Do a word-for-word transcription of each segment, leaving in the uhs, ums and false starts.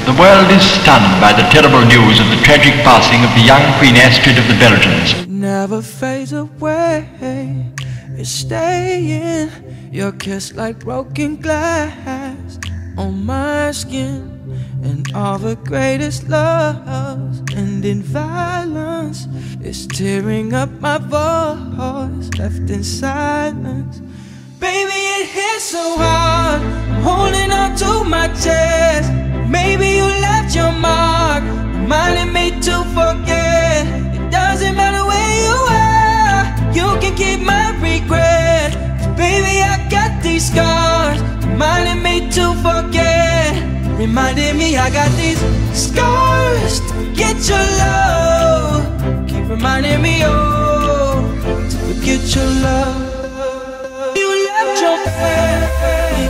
The world is stunned by the terrible news of the tragic passing of the young Queen Astrid of the Belgians. It never fades away, it's staying. Your kiss like broken glass on my skin. And all the greatest loves end in violence. It's tearing up my voice, left in silence. Baby, it hits so hard, I'm holding on to my chest. Maybe you left your mark, reminding me to forget. It doesn't matter where you are, you can keep my regret. 'Cause baby, I got these scars, reminding me to forget. Reminding me I got these scars to get your love. Keep reminding me, oh, to forget your love. You left your man,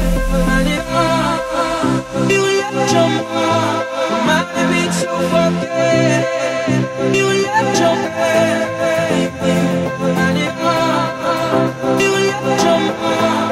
you left your mom, reminding me to forget. You left your man, you left your mom.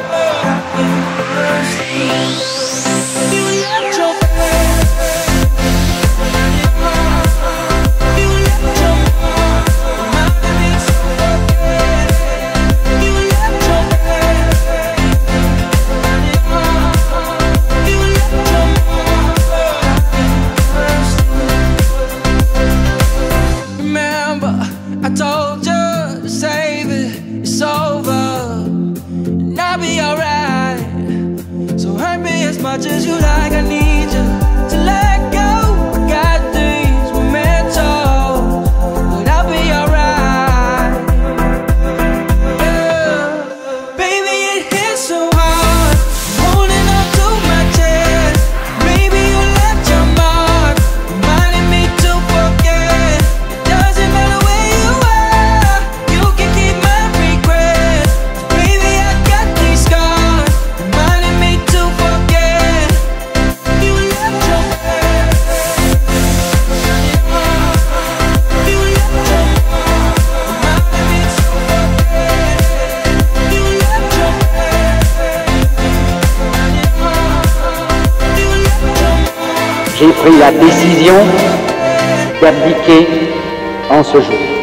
Much as you like, I need you to let go. I got things mementos, but I'll be alright. Yeah. Baby, it hits so hard, I'm holding on to my chest. Maybe you left your mark, reminding me to forget. It doesn't matter where you are, you can keep my regret. Baby, I got these scars, reminding me to forget. J'ai pris la décision d'abdiquer en ce jour.